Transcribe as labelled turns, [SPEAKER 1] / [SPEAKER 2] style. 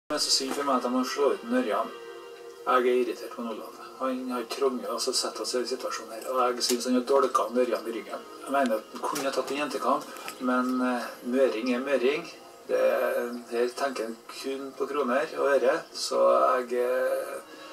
[SPEAKER 1] Det er så synd for meg at jeg må slå ut Nørjan. Jeg er irritert på Olav. Han har trånget og sett oss i situasjonen her, og jeg synes han har dårligere Nørjan i ryggen. Jeg mener at han kunne tatt en jentekamp, men møring er møring. Her tenker han kun på kroner og øre, så jeg